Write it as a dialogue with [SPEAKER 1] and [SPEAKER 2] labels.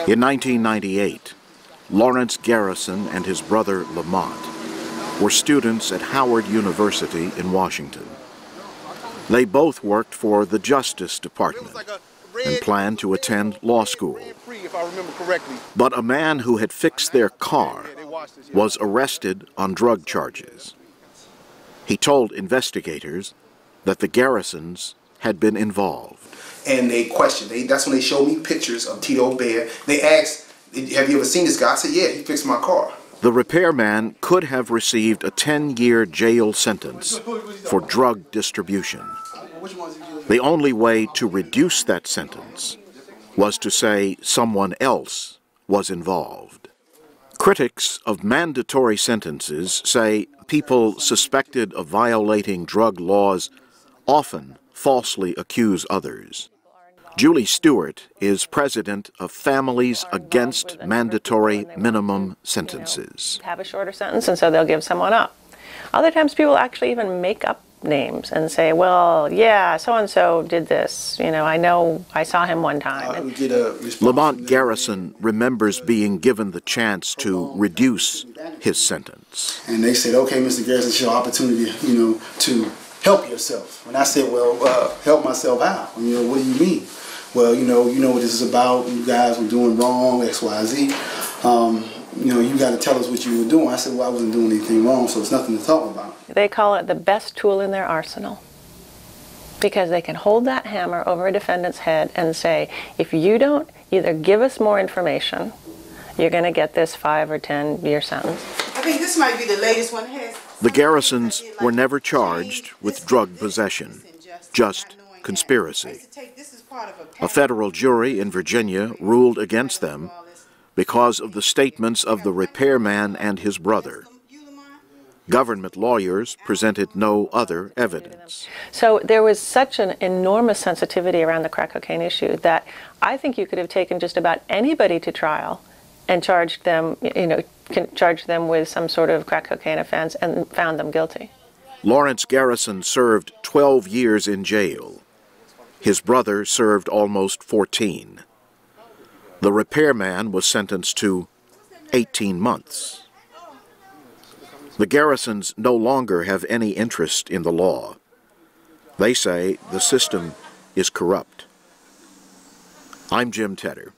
[SPEAKER 1] In 1998, Lawrence Garrison and his brother Lamont were students at Howard University in Washington. They both worked for the Justice Department and planned to attend law school. But a man who had fixed their car was arrested on drug charges. He told investigators that the Garrisons had been involved.
[SPEAKER 2] And they questioned. That's when they showed me pictures of Tito Abea. They asked, "Have you ever seen this guy?" I said, "Yeah, he fixed my car."
[SPEAKER 1] The repairman could have received a 10-year jail sentence for drug distribution. The only way to reduce that sentence was to say someone else was involved. Critics of mandatory sentences say people suspected of violating drug laws often falsely accuse others. Julie Stewart is president of Families Against Mandatory Minimum Sentences.
[SPEAKER 3] Have a shorter sentence, and so they'll give someone up. Other times people actually even make up names and say, well, yeah, so-and-so did this. You know I saw him one time.
[SPEAKER 1] Lamont Garrison remembers being given the chance to reduce his sentence.
[SPEAKER 2] And they said, okay, Mr. Garrison, it's your opportunity, to help yourself. And I said, well, help myself out. What do you mean? Well, you know what this is about. You guys were doing wrong, X, Y, Z. You got to tell us what you were doing. I said, well, I wasn't doing anything wrong, so it's nothing to talk about.
[SPEAKER 3] They call it the best tool in their arsenal, because they can hold that hammer over a defendant's head and say, if you don't either give us more information, you're going to get this 5 or 10-year sentence.
[SPEAKER 4] I think this might be the latest one.
[SPEAKER 1] The Garrisons were never charged with drug possession, just conspiracy. A federal jury in Virginia ruled against them because of the statements of the repairman and his brother. Government lawyers presented no other evidence.
[SPEAKER 3] So there was such an enormous sensitivity around the crack cocaine issue that I think you could have taken just about anybody to trial and charged them, charged them with some sort of crack cocaine offense and found them guilty.
[SPEAKER 1] Lawrence Garrison served 12 years in jail. His brother served almost 14. The repairman was sentenced to 18 months. The Garrisons no longer have any interest in the law. They say the system is corrupt. I'm Jim Tedder.